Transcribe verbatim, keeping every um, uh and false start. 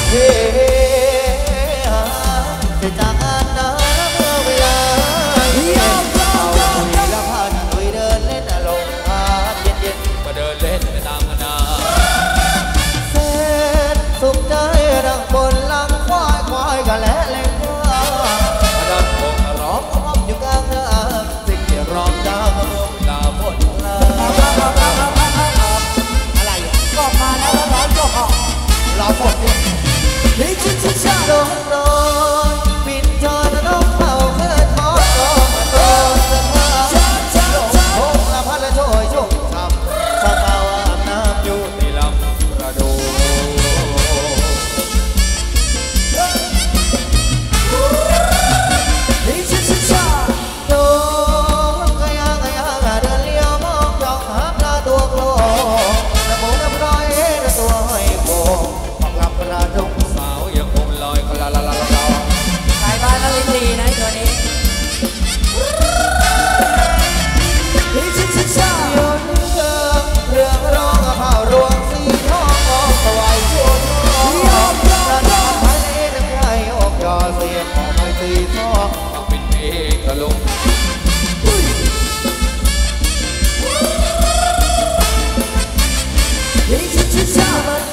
เฮ้จะจากกันนะเมื่อเวลาเอาคุยละพันคุยเดินเล่นลงหาดเย็นๆมาเดินเล่นตามคณะแสนสุขใจดังบนลำควายควายกันและเล่นว่าดังบกร้องอ้อมอยู่กลางน้ำสิ่งที่ร้องดังเมื่อเวลาหมดลาอะไรก็มาแล้วร้อนก็หอบเราหมดเนี่ยนี่ชิชิชาโดนโดนปิดจอน้องเผาเพื่อนมอสโดนโดนเสื้อผ้าลงโค้งละพัดละโชยชุ่มฉ่ำสาวอาบน้ำอยู่ในลำกระดูนี่ชิชิชาโดนกะยางกะยางเดินเลี้ยวมองจ้องหาปลาตัวโกลน้ำมูกน้ำร้อยตัวห้อยโบกกระดงสาวยังคงลอยกลาลาลาลาสายบ้านละลิตรีนะตัวนี้ที่ชิชิชาโยนเรื่องเรื่องร้องเผารวงสีทองออกสวายชวนยอมยอมยอมภายในน้ำใจอกยอเสียงของไม่สีทองต้องเป็นเพลงตลกที่ชิชิชา